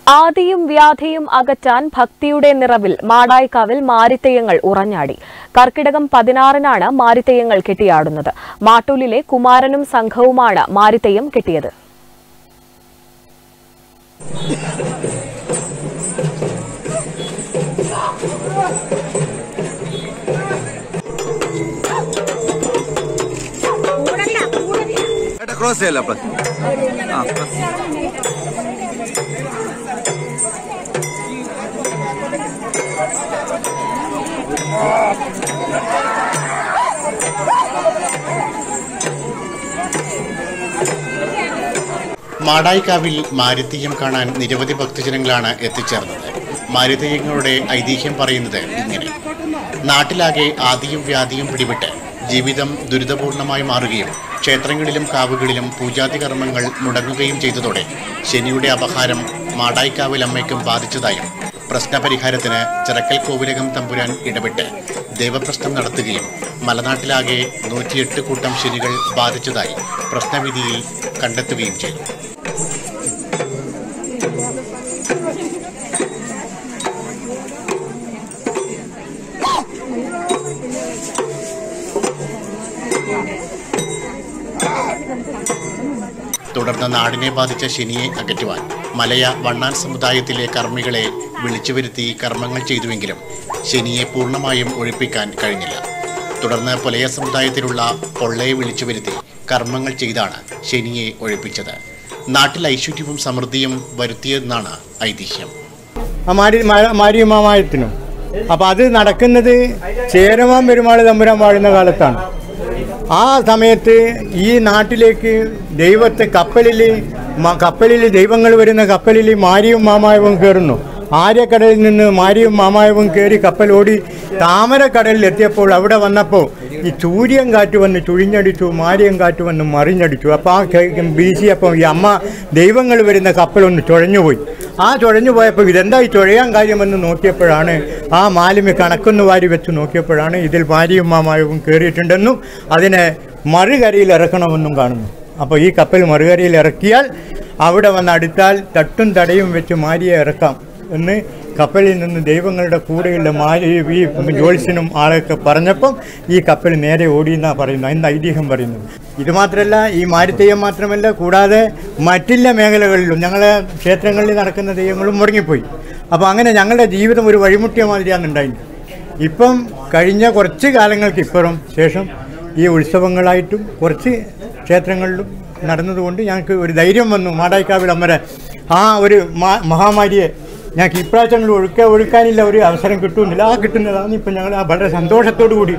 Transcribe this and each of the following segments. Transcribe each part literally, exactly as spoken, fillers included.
ആദിയും വ്യാധിയും അകറ്റാൻ ഭക്തിയുടെ നിറവിൽ മാടായിക്കാവിൽ മാരിത്തെയ്യങ്ങൾ ഉറഞ്ഞാടി. കർക്കിടകം പതിനാറിനാണ് മാരിത്തെയ്യങ്ങൾ കെട്ടിയാടുന്നത്. മാട്ടൂലിലെ കുമാരനും സംഘവുമാണ് മാരിത്തെയ്യം കെട്ടിയത്. മാടായിക്കാവിൽ മാരിത്തെയ്യം കാണാൻ നിരവധി ഭക്തജനങ്ങളാണ് എത്തിച്ചേർന്നത്. മാരിത്തെയ്യങ്ങളുടെ ഐതിഹ്യം പറയുന്നത് ഇങ്ങനെ: നാട്ടിലാകെ ആദിയും വ്യാധിയും പിടിപെട്ട് ജീവിതം ദുരിതപൂർണമായി മാറുകയും ക്ഷേത്രങ്ങളിലും കാവുകളിലും പൂജാതി കർമ്മങ്ങൾ മുടങ്ങുകയും ചെയ്തതോടെ ശനിയുടെ അപഹാരം മാടായിക്കാവിൽ അമ്മയ്ക്കും ബാധിച്ചതായും പ്രശ്നപരിഹാരത്തിന് ചിറക്കൽ കോവിലകം തമ്പുരാൻ ഇടപെട്ട് ദേവപ്രശ്നം നടത്തുകയും മലനാട്ടിലാകെ നൂറ്റിയെട്ട് കൂട്ടം ശനികൾ ബാധിച്ചതായി പ്രശ്നവിധിയിൽ കണ്ടെത്തുകയും ചെയ്തു. തുടർന്ന് നാടിനെ ബാധിച്ച ശനിയെ അകറ്റുവാൻ മലയ വണ്ണാൻ സമുദായത്തിലെ കർമ്മികളെ വിളിച്ചുവരുത്തി കർമ്മങ്ങൾ ചെയ്തുവെങ്കിലും ശനിയെ പൂർണ്ണമായും ഒഴിപ്പിക്കാൻ കഴിഞ്ഞില്ല. തുടർന്ന് പുലയ സമുദായത്തിലുള്ള പൊള്ളയെ വിളിച്ചുവരുത്തി കർമ്മങ്ങൾ ചെയ്താണ് ശനിയെ ഒഴിപ്പിച്ചത്. നാട്ടിൽ ഐശ്വര്യവും സമൃദ്ധിയും വരുത്തിയെന്നാണ് ഐതിഹ്യം. മാരിയമ്മായത്തിനും അപ്പം അത് നടക്കുന്നത് ചേരമാൻ പെരുമാൾ തമ്പുരാൻ വാഴുന്ന കാലത്താണ്. ആ സമയത്ത് ഈ നാട്ടിലേക്ക് ദൈവത്തെ കപ്പലിൽ കപ്പലിൽ ദൈവങ്ങൾ വരുന്ന കപ്പലിൽ മാരിയും മാമായവും കയറുന്നു. ആര്യക്കടലിൽ നിന്ന് മാരിയും മാമായവും കയറി കപ്പൽ ഓടി താമരക്കടലിൽ എത്തിയപ്പോൾ അവിടെ വന്നപ്പോൾ ഈ സൂര്യൻ കാറ്റ് വന്ന് ചുഴിഞ്ഞടിച്ചു, മാരിയം കാറ്റ് വന്ന് മറിഞ്ഞടിച്ചു. അപ്പോൾ ആ വീശിയപ്പോൾ ഈ അമ്മ ദൈവങ്ങൾ വരുന്ന കപ്പലൊന്ന് ചുഴഞ്ഞുപോയി. ആ ചുഴഞ്ഞു പോയപ്പോൾ ഇതെന്താ ഈ ചുഴയാൻ കാര്യമെന്ന് നോക്കിയപ്പോഴാണ് ആ മാലിന്യ കണക്കൊന്ന് വാരി വെച്ച് നോക്കിയപ്പോഴാണ് ഇതിൽ മാരിയും മാമായവും കയറിയിട്ടുണ്ടെന്നും അതിനെ മറുകരയിൽ ഇറക്കണമെന്നും കാണുന്നു. അപ്പോൾ ഈ കപ്പൽ മറുകരയിൽ ഇറക്കിയാൽ അവിടെ വന്ന് അടുത്താൽ തട്ടും തടയും വെച്ച് മാരിയെ ഇറക്കാം എന്ന് കപ്പലിൽ നിന്ന് ദൈവങ്ങളുടെ കൂടെയുള്ള മാരി ഈ ജോത്സ്യനും ആളൊക്കെ പറഞ്ഞപ്പം ഈ കപ്പൽ നേരെ ഓടിയെന്നാണ് പറയുന്നത്. അതിൻ്റെ ഐതിഹ്യം പറയുന്നത്. ഇത് മാത്രമല്ല, ഈ മാരിത്തെയ്യം മാത്രമല്ല, കൂടാതെ മറ്റുള്ള മേഖലകളിലും ഞങ്ങളെ ക്ഷേത്രങ്ങളിൽ നടക്കുന്ന തെയ്യങ്ങളും മുടങ്ങിപ്പോയി. അപ്പോൾ അങ്ങനെ ഞങ്ങളുടെ ജീവിതം ഒരു വഴിമുട്ടിയ മാതിരിയാണ് ഉണ്ടായിരുന്നത്. ഇപ്പം കഴിഞ്ഞ കുറച്ച് കാലങ്ങൾക്ക് ഇപ്പുറം ശേഷം ഈ ഉത്സവങ്ങളായിട്ടും കുറച്ച് ക്ഷേത്രങ്ങളിലും നടന്നതുകൊണ്ട് ഞങ്ങൾക്ക് ഒരു ധൈര്യം വന്നു. മാടായിക്കാവിൽ അമ്മരെ ആ ഒരു മഹാമാരിയെ ഞങ്ങൾക്ക് ഇപ്രാവശ്യങ്ങൾ ഒഴുക്കാൻ ഒഴുക്കാനില്ല ഒരു അവസരം കിട്ടുന്നില്ല. ആ കിട്ടുന്നതാണ് ഇപ്പം ഞങ്ങൾ ആ വളരെ സന്തോഷത്തോടു കൂടി.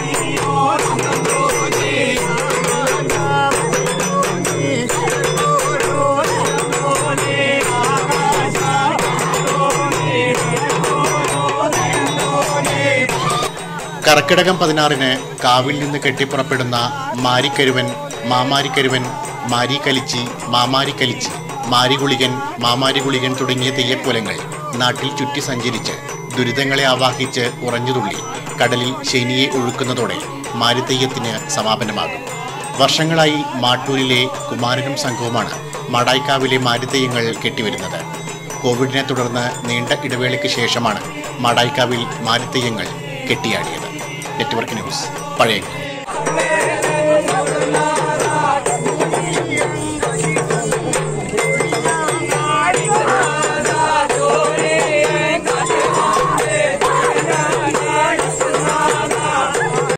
കർക്കിടകം പതിനാറിന് കാവിൽ നിന്ന് കെട്ടിപ്പുറപ്പെടുന്ന മാരിക്കരുവൻ, മാമാരിക്കരുവൻ, മാരിക്കലിച്ചി, മാമാരിക്കലിച്ചി, മാരിഗുളികൻ, മാമാരിഗുളികൻ തുടങ്ങിയ തെയ്യക്കോലങ്ങൾ നാട്ടിൽ ചുറ്റി സഞ്ചരിച്ച് ദുരിതങ്ങളെ ആവാഹിച്ച് ഉറഞ്ഞുതുള്ളി കടലിൽ ശനിയെ ഒഴുക്കുന്നതോടെ മാരിത്തെയ്യത്തിന് സമാപനമാകും. വർഷങ്ങളായി മാട്ടൂരിലെ കുമാരനും സംഘവുമാണ് മാടായിക്കാവിലെ മാരിത്തെയ്യങ്ങൾ കെട്ടിവരുന്നത്. കോവിഡിനെ തുടർന്ന് നീണ്ട ഇടവേളയ്ക്ക് ശേഷമാണ് മാടായിക്കാവിൽ മാരിത്തെയ്യങ്ങൾ കെട്ടിയാടിയത്. Network news, Pazhayangadi.